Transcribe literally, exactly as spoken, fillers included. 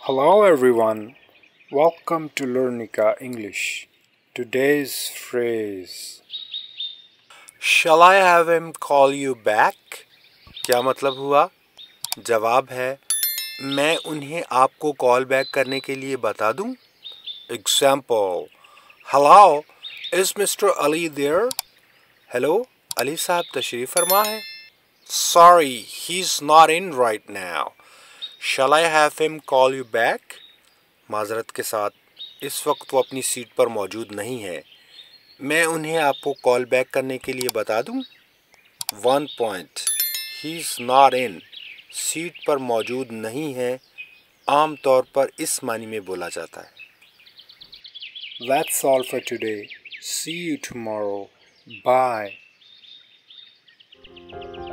Hello everyone, welcome to Learnica English. Today's phrase. Shall I have him call you back? क्या मतलब हुआ? जवाब है मैं उन्हें आपको कॉल बैक करने के लिए बता दूं? Example. Hello, is Mister Ali there? Hello, Ali साहब तशरीफ फरमा है? Sorry, he's not in right now. Shall I have him call you back? माजरत के साथ इस वक्त वो अपनी सीट पर मौजूद नहीं है. मैं उन्हें आपको कॉल बैक करने के लिए बता दूं? One point. He is not in. Seat पर मौजूद नहीं है आम तौर पर इस मानी में बोला जाता है. That's all for today. See you tomorrow. Bye.